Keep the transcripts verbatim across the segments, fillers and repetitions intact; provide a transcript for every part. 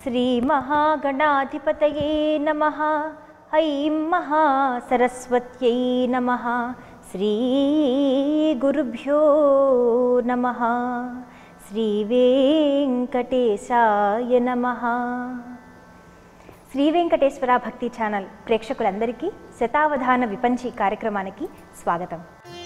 శ్రీ మహాగణాధిపతయే నమః. ఐం మహాసరస్వత్యై నమః. శ్రీ గురుభ్యో నమః. శ్రీ వెంకటేశాయ నమః. శ్రీ వెంకటేశ్వర భక్తి ఛానల్ ప్రేక్షకులందరికీ శతావధాన విపంచి కార్యక్రమానికి స్వాగతం.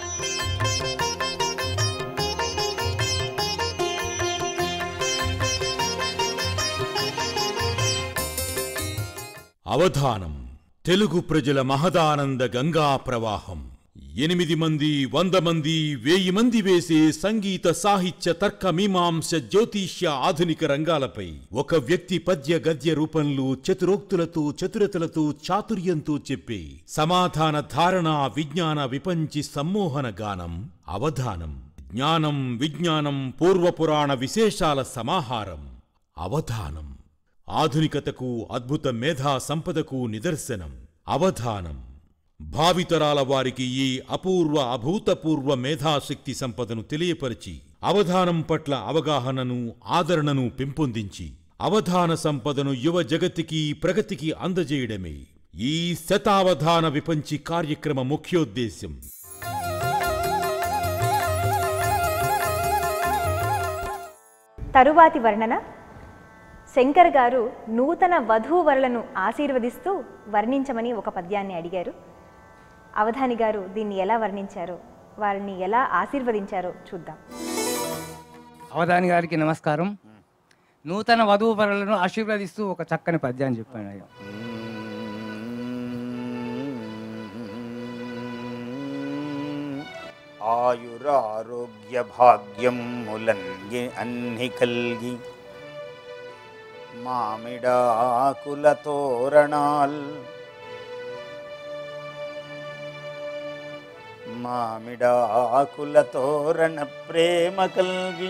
అవధానం తెలుగు ప్రజల మహదానంద గంగా ప్రవాహం. ఎనిమిది మంది, వంద మంది, వెయ్యి మంది వేసే సంగీత, సాహిత్య, తర్క, మీమాంస, జ్యోతిష్య ఆధునిక రంగాలపై ఒక వ్యక్తి పద్య గద్య రూపంలో చతురోక్తులతో, చతురతలతో, చాతుర్యంతో చెప్పే సమాధాన ధారణ విజ్ఞాన విపంచి సమ్మోహన గానం అవధానం. జ్ఞానం విజ్ఞానం పూర్వపురాణ విశేషాల సమాహారం అవధానం. ఆధునికతకు, అద్భుత మేధా సంపదకు నిదర్శనం అవధానం. భావితరాల వారికి ఈ అపూర్వ అభూతపూర్వ మేధాశక్తి సంపదను తెలియపరిచి అవధానం పట్ల అవగాహనను, ఆదరణను పెంపొందించి అవధాన సంపదను యువ జగతికి, ప్రగతికి అందజేయడమే ఈ శతావధాన విపంచి కార్యక్రమ ముఖ్యోద్దేశ్యం. తరువాతి వర్ణన. శంకర్ గారు నూతన వధూవరులను ఆశీర్వదిస్తూ వర్ణించమని ఒక పద్యాన్ని అడిగారు. అవధాని గారు దీన్ని ఎలా వర్ణించారో, వారిని ఎలా ఆశీర్వదించారో చూద్దాం. అవధాని గారికి నమస్కారం. నూతన వధూవరులను ఆశీర్వదిస్తూ ఒక చక్కని పద్యాన్ని చెప్పాను. అయ్యా ఆయురారోగ్య భాగ్యం ములంగి అన్ని కల్గి మామిడాకుల తోరణాల్ మామిడాకుల తోరణ ప్రేమ కల్గి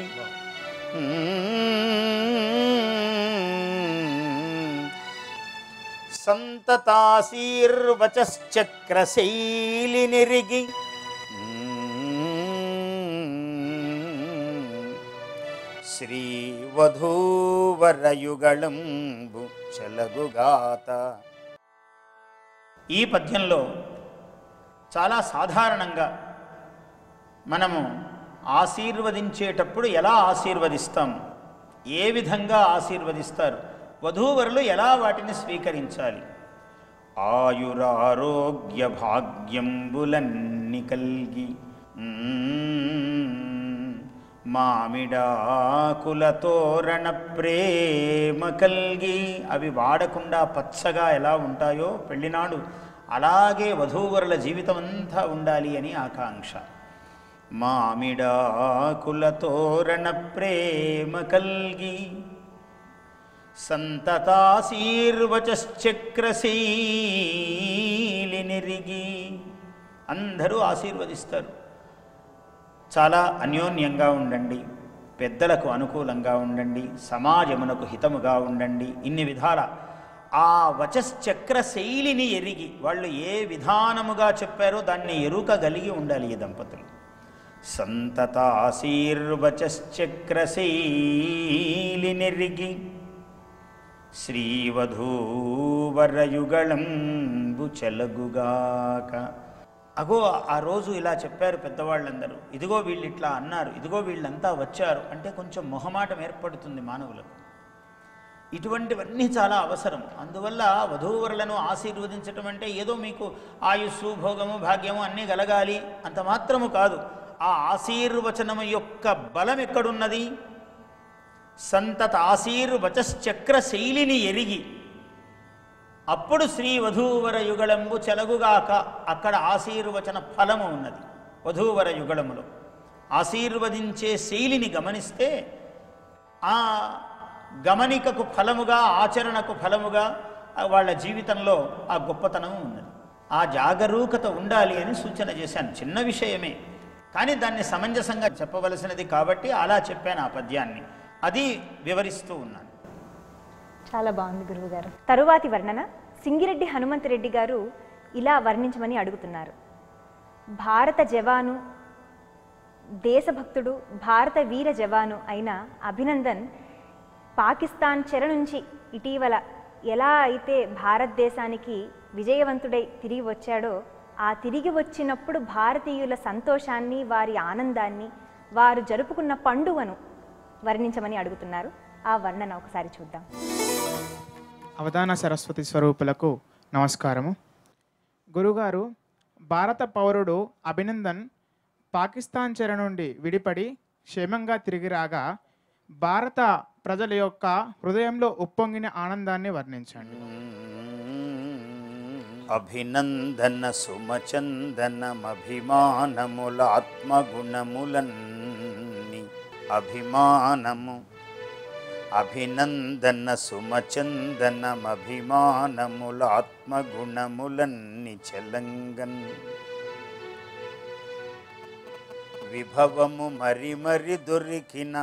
సంతతాశీర్వచశ్చక్రశైలి నిరిగి శ్రీ వధూవరయుగళంబు చలగుగాత. ఈ పద్యంలో చాలా సాధారణంగా మనము ఆశీర్వదించేటప్పుడు ఎలా ఆశీర్వదిస్తాం, ఏ విధంగా ఆశీర్వదిస్తారు, వధూవరులు ఎలా వాటిని స్వీకరించాలి. ఆయురారోగ్య భాగ్యంబులన్ని కల్గి మామిడాకుల తోరణ ప్రేమ కల్గి. అవి వాడకుండా పచ్చగా ఎలా ఉంటాయో పెళ్లినాడు అలాగే వధూవరుల జీవితం అంతా ఉండాలి అని ఆకాంక్ష. మామిడాకుల తోరణ ప్రేమ కల్గి సంతతాశీర్వచశ్చక్రశైలి నిరిగి. అందరూ ఆశీర్వదిస్తారు. చాలా అన్యోన్యంగా ఉండండి, పెద్దలకు అనుకూలంగా ఉండండి, సమాజమునకు హితముగా ఉండండి. ఇన్ని విధాల ఆ వచశ్చక్ర శైలిని ఎరిగి, వాళ్ళు ఏ విధానముగా చెప్పారో దాన్ని ఎరుకగలిగి ఉండాలి ఈ దంపతులు. సంతతాశీర్వచశ్చక్ర శైలి నెరిగి శ్రీవధూవరయుగళంబు చెలగుగాక. అగో ఆ రోజు ఇలా చెప్పారు పెద్దవాళ్ళందరూ, ఇదిగో వీళ్ళు ఇట్లా అన్నారు, ఇదిగో వీళ్ళంతా వచ్చారు అంటే కొంచెం మొహమాటం ఏర్పడుతుంది మానవులకు. ఇటువంటివన్నీ చాలా అవసరం. అందువల్ల వధూవరులను ఆశీర్వదించటం అంటే ఏదో మీకు ఆయుస్సు, భోగము, భాగ్యము అన్నీ కలగాలి అంత మాత్రము కాదు. ఆ ఆశీర్వచనము యొక్క బలం ఎక్కడున్నది? సంతత ఆశీర్వచశ్చక్ర శైలిని ఎరిగి అప్పుడు శ్రీ వధూవర యుగళంబు చెలగుగాక. అక్కడ ఆశీర్వచన ఫలము ఉన్నది. వధూవర యుగళములో ఆశీర్వదించే శైలిని గమనిస్తే ఆ గమనికకు ఫలముగా, ఆచరణకు ఫలముగా వాళ్ళ జీవితంలో ఆ గొప్పతనం ఉన్నది. ఆ జాగరూకత ఉండాలి అని సూచన చేశాను. చిన్న విషయమే కానీ దాన్ని సమంజసంగా చెప్పవలసినది కాబట్టి అలా చెప్పాను ఆ పద్యాన్ని. అది వివరిస్తూ ఉన్నాను. చాలా బాగుంది గురువుగారు. తరువాతి వర్ణన. సింగిరెడ్డి హనుమంతరెడ్డి గారు ఇలా వర్ణించమని అడుగుతున్నారు. భారత జవాను, దేశభక్తుడు, భారత వీర జవాను అయిన అభినందన్ పాకిస్తాన్ చెర నుంచి ఇటీవల ఎలా అయితే భారతదేశానికి విజయవంతుడై తిరిగి వచ్చాడో ఆ తిరిగి వచ్చినప్పుడు భారతీయుల సంతోషాన్ని, వారి ఆనందాన్ని, వారు జరుపుకున్న పండుగను వర్ణించమని అడుగుతున్నారు. ఆ వర్ణన ఒకసారి చూద్దాం. అవధాన సరస్వతి స్వరూపులకు నమస్కారము. గురుగారు, భారత పౌరుడు అభినందన్ పాకిస్తాన్ చెర నుండి విడిపడి క్షేమంగా తిరిగి రాగా భారత ప్రజల యొక్క హృదయంలో ఉప్పొంగిన ఆనందాన్ని వర్ణించండి. అభినందన సుమచందనమభిమానముల ఆత్మగుణములన్ని అభిమానము అభినందన సుమచందనమభిమానముల ఆత్మగుణములన్ని చెలంగన్ విభవము మరి మరి దొరికిన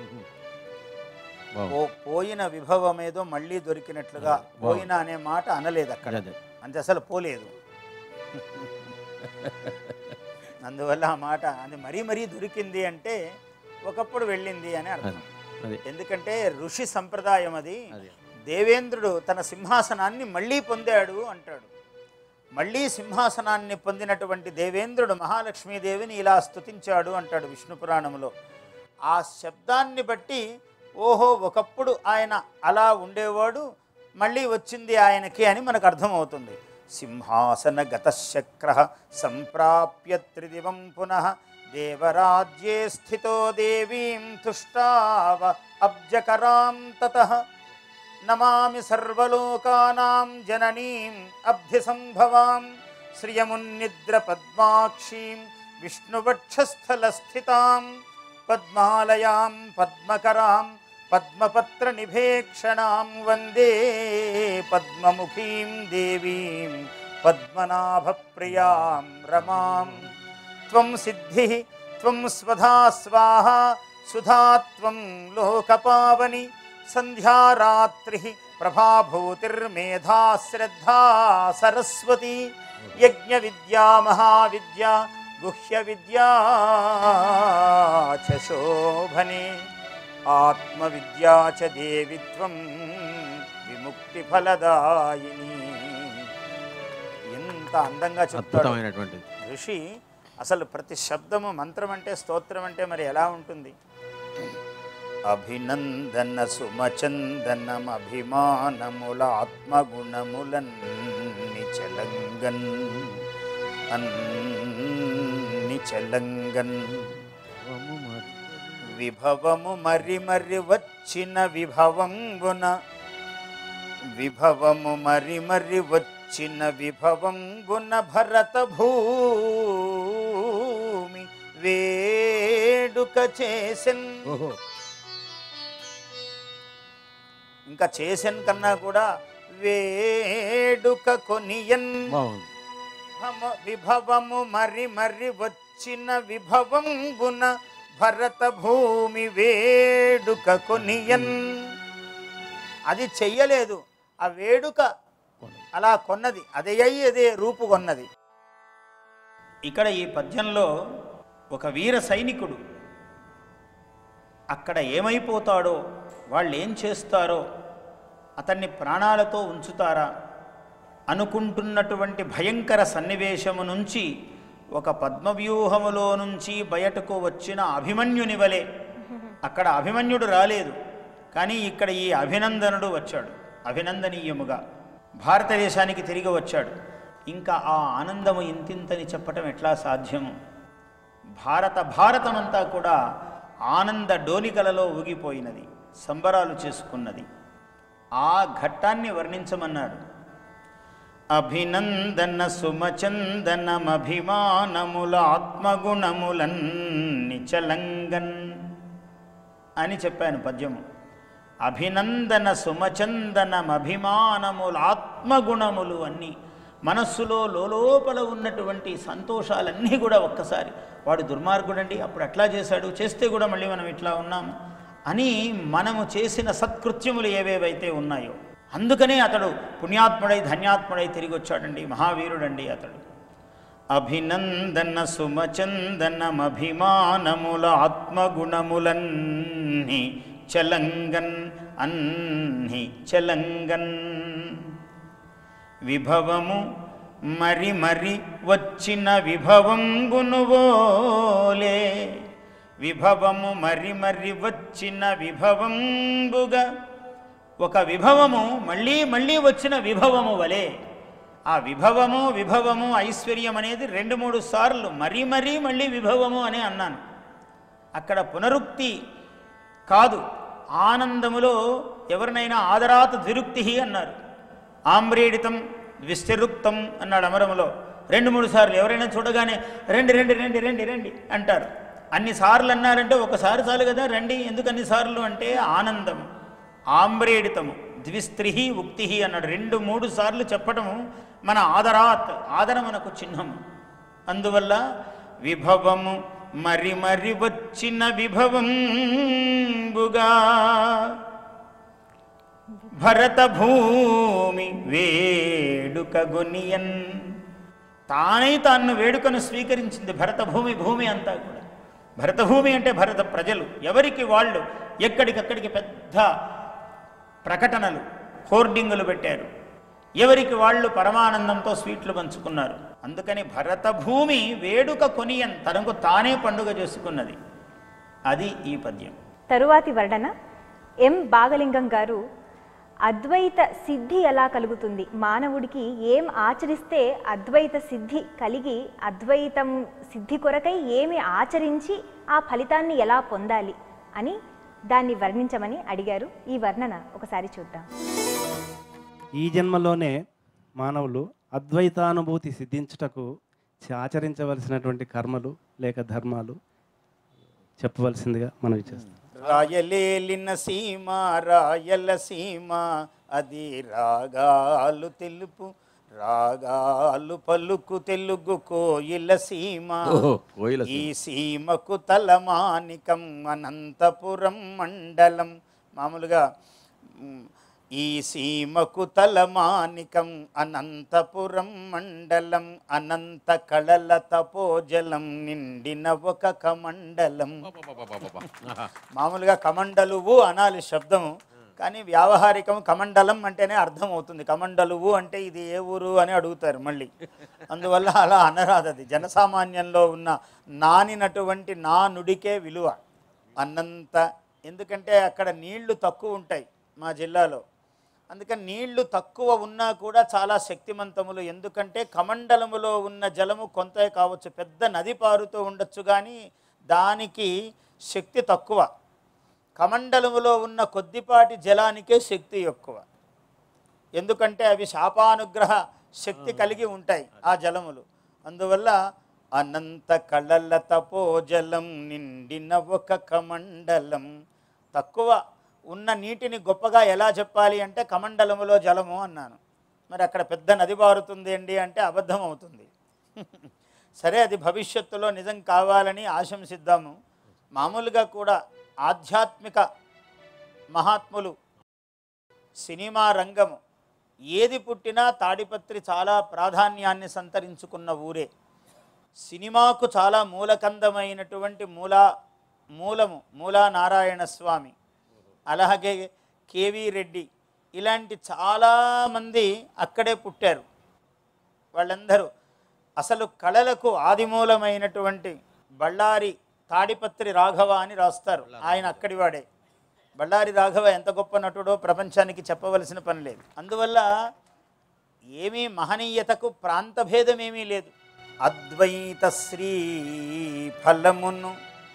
పోయిన విభవమేదో మళ్ళీ దొరికినట్లుగా, పోయిన అనే మాట అనలేదు అక్కడ, అంతే, అసలు పోలేదు. అందువల్ల ఆ మాట అది మరీ మరీ దొరికింది అంటే ఒకప్పుడు వెళ్ళింది అని అర్థం. ఎందుకంటే ఋషి సంప్రదాయం అది. దేవేంద్రుడు తన సింహాసనాన్ని మళ్ళీ పొందాడు అంటాడు. మళ్ళీ సింహాసనాన్ని పొందినటువంటి దేవేంద్రుడు మహాలక్ష్మీదేవిని ఇలా స్తుతించాడు అంటాడు విష్ణు పురాణంలో. ఆ శబ్దాన్ని బట్టి ఓహో ఒకప్పుడు ఆయన అలా ఉండేవాడు, మళ్ళీ వచ్చింది ఆయనకి అని మనకు అర్థమవుతుంది. సింహాసన గతశక్ర సంప్రాప్య త్రిదివం పునః దేవరాజ్యే స్థితో దేవీం తుష్టావ అబ్జకరాం తతః నమామి సర్వలోకానాం జననీం అబ్ధిసంభవాం శ్రియమున్నిద్ర పద్మాక్షీం విష్ణువక్షస్థలస్థితాం పద్మాలయాం పద్మకరాం పద్మపత్ర నిభేక్షణాం వందే పద్మముఖీం దేవీం పద్మనాభప్రియాం రమాం. త్వం సిద్ధి త్వం స్వధా స్వాహా సుధా త్వం లోకపావని సంధ్యారాత్రి ప్రభాభూతిర్మేధా శ్రద్ధా సరస్వతి యజ్ఞ విద్యా మహావిద్యా గుహ్య విద్యా చ శోభనే ఆత్మవిద్యా చ దేవిత్వం విముక్తి ఫలదాయిని. ఎంత అందంగా చెప్తాడు ఋషి. అసలు ప్రతి శబ్దము మంత్రం అంటే, స్తోత్రం అంటే మరి ఎలా ఉంటుంది? అభినందన సుమచందనం అభిమానముల ఆత్మగుణములన్ని చెలంగన్ అన్ని చెలంగన్ విభవము మరి మరి వచ్చిన విభవంగున విభవము మరి మరి వచ్చిన విభవంగున భరత భూమి వేడుక చేసెన్. ఇంకా చేసెన్ కన్నా కూడా వేడుక కొనియన్. విభవము మరి మరి వచ్చిన విభవంగున భరత భూమి వేడుక కొనియన్. అది చెయ్యలేదు, ఆ వేడుక అలా కొన్నది, అదే అయ్యి అదే రూపు కొన్నది. ఇక్కడ ఈ పద్యంలో ఒక వీర సైనికుడు అక్కడ ఏమైపోతాడో, వాళ్ళు ఏం చేస్తారో, అతన్ని ప్రాణాలతో ఉంచుతారా అనుకుంటున్నటువంటి భయంకర సన్నివేశము నుంచి ఒక పద్మవ్యూహములో నుంచి బయటకు వచ్చిన అభిమన్యుని వలె, అక్కడ అభిమన్యుడు రాలేదు కానీ ఇక్కడ ఈ అభినందనుడు వచ్చాడు. అభినందనీయముగా భారతదేశానికి తిరిగి వచ్చాడు. ఇంకా ఆ ఆనందము ఇంతింతని చెప్పటం ఎట్లా సాధ్యము? భారత భారతమంతా కూడా ఆనంద డోలికలలో ఊగిపోయినది, సంబరాలు చేసుకున్నది. ఆ ఘట్టాన్ని వర్ణించమన్నాడు. అభినందన సుమచందనమభిమానముల ఆత్మగుణములన్ని చలంగన్ అని చెప్పాను పద్యము. అభినందన సుమచందనమభిమానముల ఆత్మగుణములు అన్నీ, మనస్సులో లోపల ఉన్నటువంటి సంతోషాలన్నీ కూడా ఒక్కసారి, వాడు దుర్మార్గుడండి, అప్పుడు అట్లా చేశాడు, చేస్తే కూడా మళ్ళీ మనం ఇట్లా ఉన్నాము అని మనము చేసిన సత్కృత్యములు ఏవేవైతే ఉన్నాయో, అందుకనే అతడు పుణ్యాత్ముడై ధన్యాత్ముడై తిరిగి వచ్చాడండి, మహావీరుడండి అతడు. అభినందన సుమచందనమభిమానముల ఆత్మగుణములన్నీ చెలంగన్ అన్ని చెలంగన్ విభవము మరి మరి వచ్చిన విభవంబునువోలే విభవము మరి మరి వచ్చిన విభవంబుగా ఒక విభవము మళ్ళీ మళ్ళీ వచ్చిన విభవము వలె ఆ విభవము విభవము ఐశ్వర్యం అనేది రెండు మూడు సార్లు మరీ మరీ మళ్ళీ విభవము అని అన్నాను. అక్కడ పునరుక్తి కాదు, ఆనందములో ఎవరినైనా ఆదరాత్ ద్విరుక్తి అన్నారు. ఆమ్రేడితం ద్విస్థిరుక్తం అన్నాడు అమరములో. రెండు మూడు సార్లు ఎవరైనా చూడగానే రండి రండి రండి రండి రండి అంటారు. అన్నిసార్లు అన్నారంటే ఒకసారి చాలు కదా రండి, ఎందుకు అన్నిసార్లు అంటే ఆనందం. ఆమ్రేడితము ద్విస్త్రి ఉక్తి అన్నాడు. రెండు మూడు సార్లు చెప్పటము మన ఆదరాత్ ఆదరమునకు చిహ్నము. అందువల్ల విభవము మరి మరి వచ్చిన విభవంబుగా భరత భూమి వేడుక గొనియన్ తానై తాను వేడుకను స్వీకరించింది భరత భూమి. భూమి అంతా కూడా భరత భూమి అంటే భరత ప్రజలు ఎవరికి వాళ్ళు ఎక్కడికక్కడికి పెద్ద ప్రకటనలు హోర్డింగులు పెట్టారు. ఎవరికి వాళ్ళు పరమానందంతో స్వీట్లు పంచుకున్నారు. అందుకని భరత భూమి వేడుక కొనియన్ తనకు తానే పండుగ చేసుకున్నది. అది ఈ పద్యం. తరువాతి వర్ణన ఎం బాగలింగం గారు అద్వైత సిద్ధి ఎలా కలుగుతుంది, మానవుడికి ఏం ఆచరిస్తే అద్వైత సిద్ధి కలిగి అద్వైతం సిద్ధి కొరకై ఏమి ఆచరించి ఆ ఫలితాన్ని ఎలా పొందాలి అని దాన్ని వర్ణించమని అడిగారు. ఈ వర్ణన ఒకసారి చూద్దాం. ఈ జన్మలోనే మానవులు అద్వైతానుభూతి సిద్ధించుటకు ఆచరించవలసినటువంటి కర్మలు లేక ధర్మాలు చెప్పవలసిందిగా మనవి చేస్తాం. రాయలేలిన సీమ రాయలసీమ అది రాగాలు తెలుపు రాగాలు పలుకు తెలుగు కోయిల సీమ ఈ సీమకు తలమానికం అనంతపురం మండలం. మామూలుగా ఈ సీమకు తలమానికం అనంతపురం మండలం అనంత కళల తపోజలం నిండిన ఒక కమండలం. మామూలుగా కమండలువు అనాలి శబ్దము, కానీ వ్యావహారికం కమండలం అంటేనే అర్థం అవుతుంది. కమండలువు అంటే ఇది ఏ ఊరు అని అడుగుతారు మళ్ళీ, అందువల్ల అలా అనరాదు. అది జనసామాన్యంలో ఉన్న నానినటువంటి నా నుడికే విలువ అన్నంత. ఎందుకంటే అక్కడ నీళ్లు తక్కువ ఉంటాయి మా జిల్లాలో, అందుకని నీళ్లు తక్కువ ఉన్నా కూడా చాలా శక్తిమంతములు. ఎందుకంటే కమండలములో ఉన్న జలము కొంతే కావచ్చు, పెద్ద నది పారుతూ ఉండొచ్చు, కానీ దానికి శక్తి తక్కువ. కమండలములో ఉన్న కొద్దిపాటి జలానికే శక్తి ఎక్కువ, ఎందుకంటే అవి శాపానుగ్రహ శక్తి కలిగి ఉంటాయి ఆ జలములు. అందువల్ల అనంత కళల తపోజలం నిండిన ఒక కమండలం. తక్కువ ఉన్న నీటిని గొప్పగా ఎలా చెప్పాలి అంటే కమండలములో జలము అన్నాను. మరి అక్కడ పెద్ద నది పారుతుంది అండి అంటే అబద్ధం అవుతుంది. సరే, అది భవిష్యత్తులో నిజం కావాలని ఆశంసిద్దాము. మామూలుగా కూడా ఆధ్యాత్మిక మహాత్ములు, సినిమా రంగము ఏది పుట్టినా తాడిపత్రి చాలా ప్రాధాన్యాన్ని సంతరించుకున్న ఊరే. సినిమాకు చాలా మూలకందమైనటువంటి మూలా మూలము మూలా నారాయణ స్వామి, అలాగే కేవీ రెడ్డి, ఇలాంటి చాలామంది అక్కడే పుట్టారు. వాళ్ళందరూ అసలు కళలకు ఆదిమూలమైనటువంటి బళ్ళారి తాడిపత్రి రాఘవ అని రాస్తారు. ఆయన అక్కడి వాడే. బళ్ళారి రాఘవ ఎంత గొప్ప నటుడో ప్రపంచానికి చెప్పవలసిన పని లేదు. అందువల్ల ఏమీ మహనీయతకు ప్రాంతభేదమేమీ లేదు. అద్వైత శ్రీ ఫలమును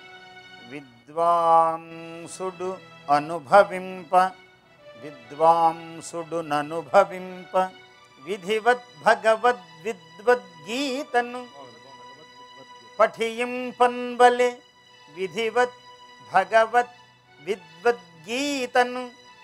విద్వాంసుడు అనుభవింప విద్వాంసుడు ననుభవింప విధివత్ భగవద్ విద్వద్గీతను పఠియింపన్వలే విధివత్ భగవత్ విద్వద్గీతను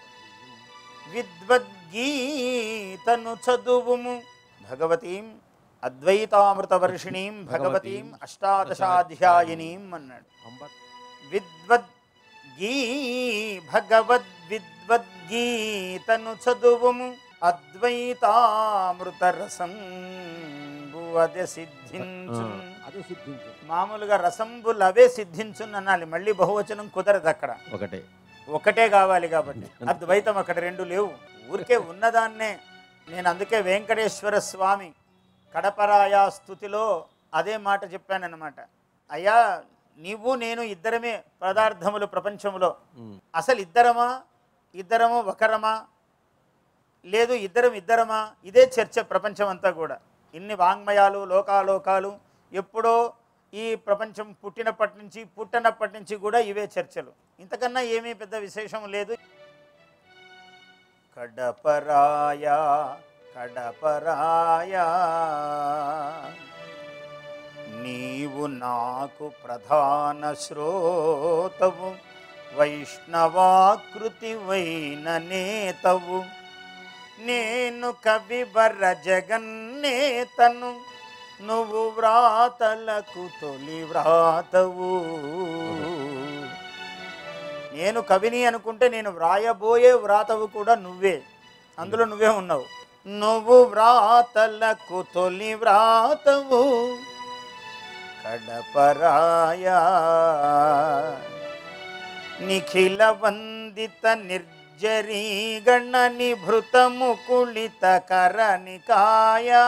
విద్వద్గీతను చదువుము. భగవతీం అద్వైతామృతవర్షిణీం భగవతీం అష్టాదశాధ్యాయినీం అన్నాడు. విద్వద్గీ భగవద్ విద్వద్గీతను చదువుము అద్వైతామృత రసంబు అదే సిద్ధించు. మామూలుగా రసంబులు అవే సిద్ధించును అనాలి, మళ్ళీ బహువచనం కుదరదు అక్కడ. ఒకటే ఒకటే కావాలి కాబట్టి. అద్వైతం అక్కడ రెండు లేవు, ఊరికే ఉన్నదాన్నే. నేను అందుకే వెంకటేశ్వర స్వామి కడపరాయా స్తుతిలో అదే మాట చెప్పానన్నమాట. అయ్యా నీవు నేను ఇద్దరమే పదార్థములు ప్రపంచంలో. అసలు ఇద్దరమా, ఇద్దరము ఒకరమా, లేదు ఇద్దరం ఇద్దరమా, ఇదే చర్చ ప్రపంచం అంతా కూడా. ఇన్ని వాంగ్మయాలు లోకాలోకాలు ఎప్పుడో ఈ ప్రపంచం పుట్టినప్పటి నుంచి పుట్టినప్పటి నుంచి కూడా ఇవే చర్చలు. ఇంతకన్నా ఏమీ పెద్ద విశేషం లేదు. కడపరాయా కడపరాయా నీవు నాకు ప్రధాన శ్రోతవు, వైష్ణవాకృతి వైన నేతవు, నేను కవివర జగన్నేతను, నువ్వు వ్రాతలకు తొలి వ్రాతవు. నేను కవిని అనుకుంటే నేను వ్రాయబోయే వ్రాతవు కూడా నువ్వే, అందులో నువ్వే ఉన్నావు. నువ్వు వ్రాతలకు తొలి వ్రాతవు కడపరాయా నిఖిల వందిత నిర్జరీ గణ నిభృత ముకుళిత కరనికాయా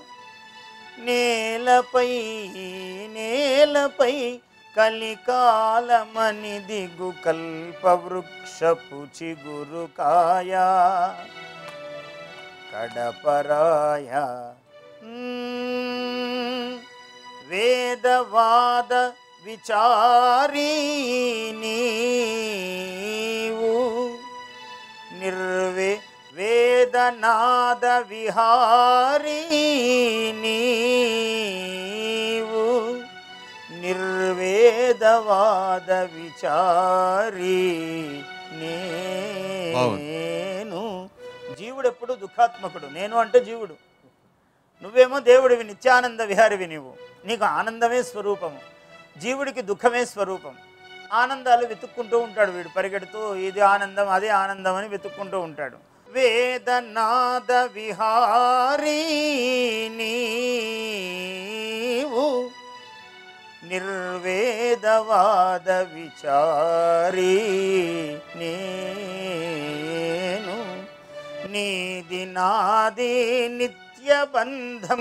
నేలపై నేలపై కలికాలమని దిగు కల్పవృక్షపు చిగురుకాయా కడపరాయా వేదవాద విచారీ నీవు నిర్వే వేదనాద విహారీ నీవు నిర్వేదవాద విచారీ నేను. జీవుడు ఎప్పుడు దుఃఖాత్మకుడు, నేను అంటే జీవుడు, నువ్వేమో దేవుడివి, నిత్యానంద విహారివి. నీవు నీకు ఆనందమే స్వరూపము, జీవుడికి దుఃఖమే స్వరూపం. ఆనందాలు వెతుక్కుంటూ ఉంటాడు వీడు, పరిగెడుతూ ఇది ఆనందం అదే ఆనందం అని వెతుక్కుంటూ ఉంటాడు. వేదనాద విహారీ నీవు నిర్వేదవాద విచారీ నేను. నీది నాది నిత్య బంధం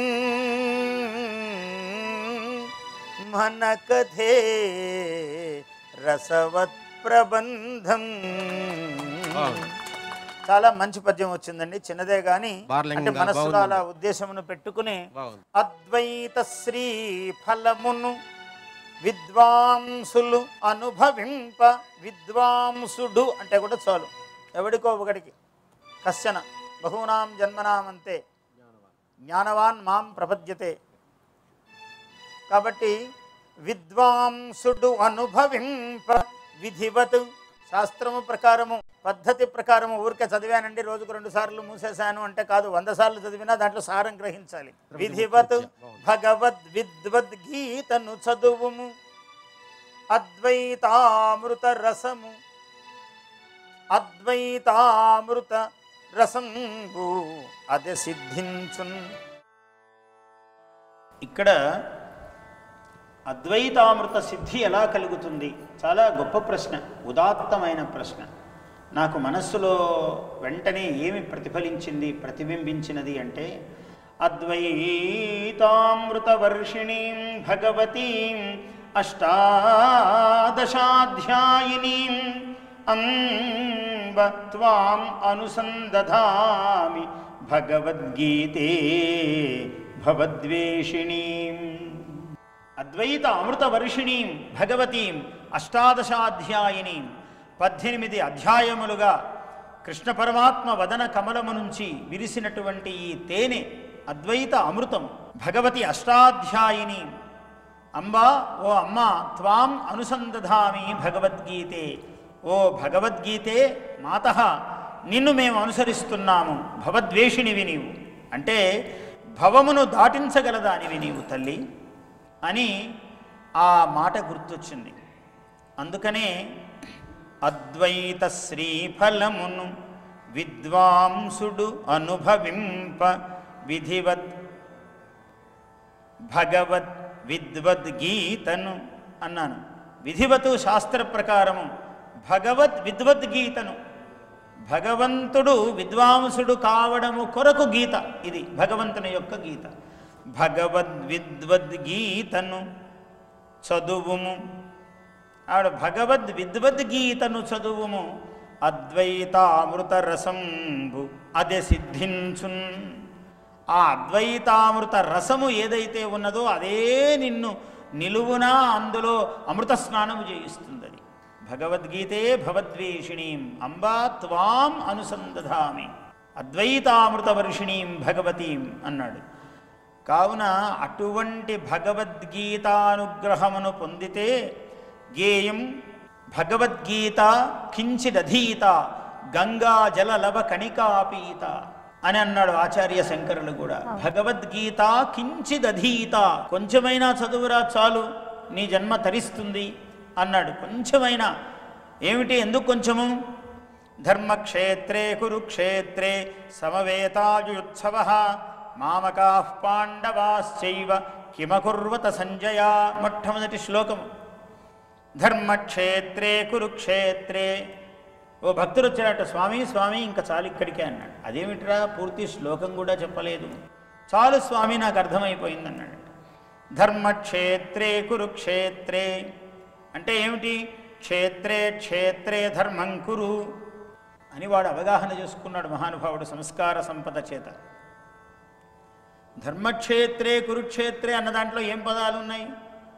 మన కథే రసవత్ ప్రబంధం. చాలా మంచి పద్యం వచ్చిందండి, చిన్నదే గాని అంటే మనసులో అలా ఉద్దేశమును పెట్టుకుని అద్వైత శ్రీ ఫలమును విద్వాంసులు అనుభవింప. విద్వాంసుడు అంటే కూడా చాలు, ఎవడికో ఒకడికి. కశ్చన బహూనాం జన్మనామంతే జ్ఞానవాన్ మాం ప్రపద్యతే. కాబట్టి విద్వాంసుడు అనుభవింప విధివత్, శాస్త్రము ప్రకారము పద్ధతి ప్రకారము. ఊరికే చదివానండి రోజుకు రెండు సార్లు మూసేశాను అంటే కాదు, వంద సార్లు చదివినా దాంట్లో సారం గ్రహించాలి. విధివత్ భగవద్ విద్వద్గీతను చదువుము, అద్వైతామృత రసము అద్వైతామృత రసంబు అదే సిద్ధించున్. ఇక్కడ అద్వైతామృత సిద్ధి ఎలా కలుగుతుంది? చాలా గొప్ప ప్రశ్న, ఉదాత్తమైన ప్రశ్న. నాకు మనస్సులో వెంటనే ఏమి ప్రతిఫలించింది, ప్రతిబింబించినది అంటే అద్వైతామృత వర్షిణీం భగవతీం అష్టాదశాధ్యాయినీం అంబ త్వాం అనుసందధామి భగవద్గీతే భవద్వేషిణీం. అద్వైత అమృత వర్షిణీం భగవతీం అష్టాదశాధ్యాయినీం, పద్దెనిమిది అధ్యాయములుగా కృష్ణ పరమాత్మ వదన కమలము నుంచి విరిసినటువంటి ఈ తేనె అద్వైత అమృతం. భగవతి అష్టాధ్యాయిని అంబా, ఓ అమ్మ, త్వాం అనుసందధామి భగవద్గీతే, ఓ భగవద్గీతే మాత, నిన్ను మేము అనుసరిస్తున్నాము. భవద్వేషిణివి నీవు, అంటే భవమును దాటించగలదానివి నీవు తల్లి అని ఆ మాట గుర్తొచ్చింది. అందుకనే అద్వైత శ్రీఫలమును విద్వాంసుడు అనుభవింప విధివత్ భగవద్ విద్వద్గీతను అన్నాను. విధివతు శాస్త్ర ప్రకారము భగవద్ విద్వద్గీతను, భగవంతుడు విద్వాంసుడు కావడము కొరకు గీత, ఇది భగవంతుని యొక్క గీత. భగవద్ విద్వద్గీతను చదువుము, ఆవిడ భగవద్ విద్వద్గీతను చదువుము, అద్వైతామృత రసంబు అదే సిద్ధించున్. ఆ అద్వైతామృత రసము ఏదైతే ఉన్నదో అదే నిన్ను నిలువునా అందులో అమృత స్నానము చేయిస్తుంది. అది భగవద్గీతే భవద్వేషిణీం అంబా త్వాం అనుసంధామి అద్వైతామృత వర్షిణీం భగవతీం అన్నాడు. కావున అటువంటి భగవద్గీతానుగ్రహమును పొందితే గేయం భగవద్గీత కించిదధీత గంగా జల లవ కణికాపీత అని అన్నాడు ఆచార్య శంకరులు కూడా. భగవద్గీత కించిదధీత, కొంచెమైనా చదువురా చాలు నీ జన్మ తరిస్తుంది అన్నాడు. కొంచెమైనా ఏమిటి, ఎందుకు కొంచెము? ధర్మక్షేత్రే కురుక్షేత్రే సమవేతాయుత్సవ మామకాః పాండవాశ్చైవ కిమకుర్వత సంజయ. మొట్టమొదటి శ్లోకము ధర్మక్షేత్రే కురుక్షేత్రే. ఓ భక్తుడు వచ్చాడట, స్వామి స్వామి ఇంకా చాలు ఇక్కడికే అన్నాడు. అదేమిట్రా, పూర్తి శ్లోకం కూడా చెప్పలేదు. చాలు స్వామి నాకు అర్థమైపోయింది అన్నాడు. ధర్మక్షేత్రే కురుక్షేత్రే అంటే ఏమిటి? క్షేత్రే క్షేత్రే ధర్మం కురు అని వాడు అవగాహన చేసుకున్నాడు మహానుభావుడు సంస్కార సంపద చేత. ధర్మక్షేత్రే కురుక్షేత్రే అన్న దాంట్లో ఏం పదాలు ఉన్నాయి?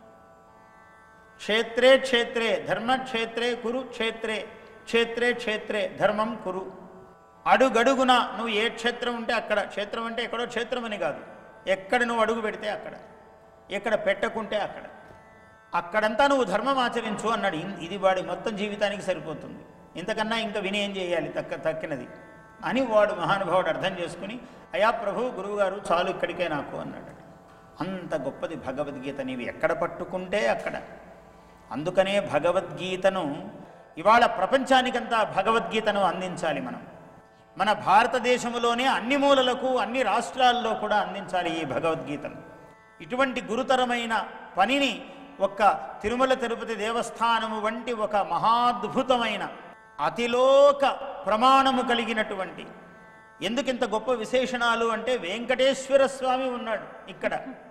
క్షేత్రే క్షేత్రే ధర్మక్షేత్రే కురుక్షేత్రే, క్షేత్రే క్షేత్రే ధర్మం కురు. అడుగడుగున నువ్వు ఏ క్షేత్రం ఉంటే అక్కడ, క్షేత్రం అంటే ఎక్కడో క్షేత్రం అని కాదు, ఎక్కడ నువ్వు అడుగు పెడితే అక్కడ, ఎక్కడ పెట్టకుంటే అక్కడ, అక్కడంతా నువ్వు ధర్మం ఆచరించు అన్నాడు. ఇది వాడి మొత్తం జీవితానికి సరిపోతుంది. ఇంతకన్నా ఇంకా విని ఏం చేయాలి తక్క తక్కినది అని వాడు మహానుభావుడు అర్థం చేసుకుని, అయా ప్రభు గురువుగారు చాలు ఇక్కడికే నాకు అన్నాడు. అంత గొప్పది భగవద్గీత, నీవు ఎక్కడ పట్టుకుంటే అక్కడ. అందుకనే భగవద్గీతను ఇవాళ ప్రపంచానికంతా భగవద్గీతను అందించాలి మనం. మన భారతదేశంలోనే అన్ని మూలలకు అన్ని రాష్ట్రాల్లో కూడా అందించాలి ఈ భగవద్గీతను. ఇటువంటి గురుతరమైన పనిని ఒక్క తిరుమల తిరుపతి దేవస్థానము వంటి ఒక మహాద్భుతమైన అతిలోక ప్రమాణము కలిగినటువంటి, ఎందుకింత గొప్ప విశేషణాలు అంటే వెంకటేశ్వర స్వామి ఉన్నాడు ఇక్కడ.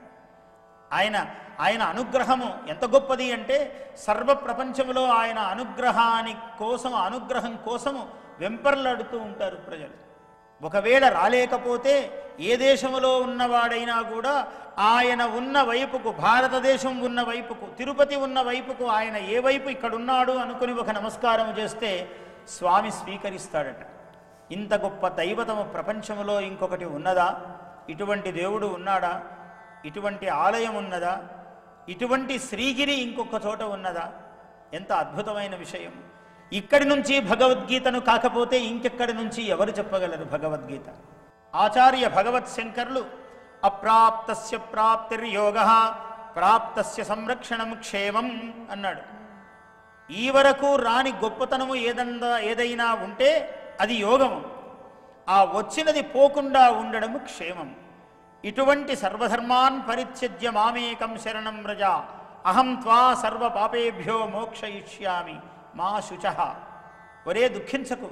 ఆయన ఆయన అనుగ్రహము ఎంత గొప్పది అంటే సర్వ ప్రపంచంలో ఆయన అనుగ్రహాని కోసం, అనుగ్రహం కోసము వెంపర్లాడుతూ ఉంటారు ప్రజలు. ఒకవేళ రాలేకపోతే ఏ దేశంలో ఉన్నవాడైనా కూడా ఆయన ఉన్న వైపుకు, భారతదేశం ఉన్న వైపుకు, తిరుపతి ఉన్న వైపుకు, ఆయన ఏ వైపు ఇక్కడున్నాడు అనుకుని ఒక నమస్కారం చేస్తే స్వామి స్వీకరిస్తాడట. ఇంత గొప్ప దైవతము ప్రపంచంలో ఇంకొకటి ఉన్నదా? ఇటువంటి దేవుడు ఉన్నాడా? ఇటువంటి ఆలయం ఉన్నదా? ఇటువంటి శ్రీగిరి ఇంకొక చోట ఉన్నదా? ఎంత అద్భుతమైన విషయం. ఇక్కడి నుంచి భగవద్గీతను కాకపోతే ఇంకెక్కడి నుంచి ఎవరు చెప్పగలరు భగవద్గీత? ఆచార్య భగవత్ శంకరులు అప్రాప్తస్య ప్రాప్తిర్యోగః ప్రాప్తస్య సంరక్షణం క్షేమం అన్నాడు. ఈ వరకు రాని గొప్పతనము ఏదన్నా ఏదైనా ఉంటే అది యోగము, ఆ వచ్చినది పోకుండా ఉండడము క్షేమం. ఇటువంటి సర్వధర్మాన్ పరిత్యజ్య మామేకం శరణం వ్రజ అహం త్వా సర్వ పాపేభ్యో మోక్షయిష్యామి మా శుచః. ఒరే దుఃఖించకు,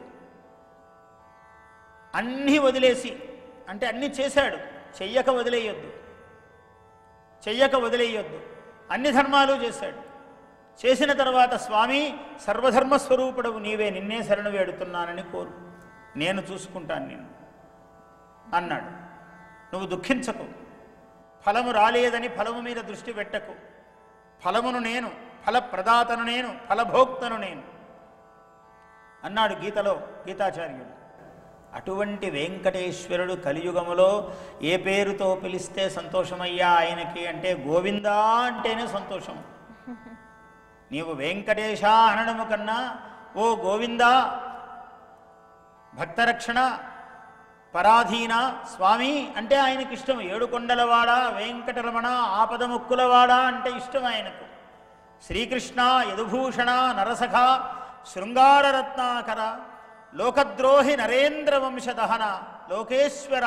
అన్నీ వదిలేసి, అంటే అన్నీ చేశాడు, చెయ్యక వదిలేయొద్దు, చెయ్యక వదిలేయొద్దు, అన్ని ధర్మాలు చేశాడు. చేసిన తర్వాత స్వామి సర్వధర్మస్వరూపుడవు నీవే, నిన్నే శరణు వేడుతున్నానని కోరు, నేను చూసుకుంటాను నిన్ను అన్నాడు. నువ్వు దుఃఖించకు, ఫలము రాలేదని ఫలము మీద దృష్టి పెట్టకు, ఫలమును నేను, ఫలప్రదాతను నేను, ఫలభోక్తను నేను అన్నాడు గీతలో గీతాచార్యుడు. అటువంటి వెంకటేశ్వరుడు కలియుగములో ఏ పేరుతో పిలిస్తే సంతోషమయ్యా ఆయనకి అంటే గోవిందా అంటేనే సంతోషం. నీవు వెంకటేశ అనడము కన్నా ఓ గోవిందా, భక్తరక్షణ, పరాధీన స్వామి అంటే ఆయనకి ఇష్టం. ఏడుకొండలవాడ, వెంకటరమణ, ఆపదముక్కులవాడ అంటే ఇష్టం ఆయనకు. శ్రీకృష్ణ, యదుభూషణ, నరసఖ, శృంగారరత్నాకర, లోకద్రోహి నరేంద్ర వంశదహన, లోకేశ్వర,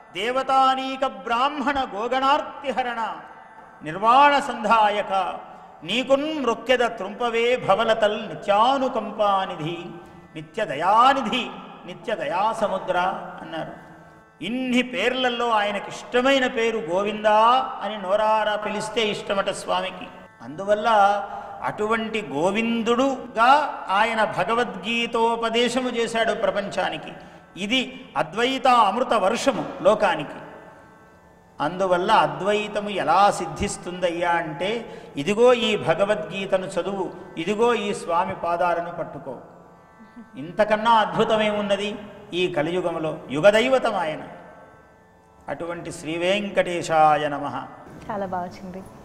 దేవతానీక బ్రాహ్మణ గోగణార్తిహరణ, నిర్వాణ సంధాయక, నీకున్ మృక్కెద త్రుంపవే భవలతల్ నిత్యానుకంపానిధి నిత్య దయానిధి నిత్య దయాసముద్ర అన్నారు. ఇన్ని పేర్లలో ఆయనకి ఇష్టమైన పేరు గోవిందా అని నోరారా పిలిస్తే ఇష్టమట స్వామికి. అందువల్ల అటువంటి గోవిందుడుగా ఆయన భగవద్గీతోపదేశము చేశాడు ప్రపంచానికి. ఇది అద్వైత అమృత వర్షము లోకానికి. అందువల్ల అద్వైతము ఎలా సిద్ధిస్తుందయ్యా అంటే, ఇదిగో ఈ భగవద్గీతను చదువు, ఇదిగో ఈ స్వామి పాదాలను పట్టుకో. ఇంతకన్నా అద్భుతమేమున్నది ఈ కలియుగములో? యుగదైవతం ఆయన. అటువంటి శ్రీ వెంకటేశాయ నమః. చాలా బాగా వచ్చింది.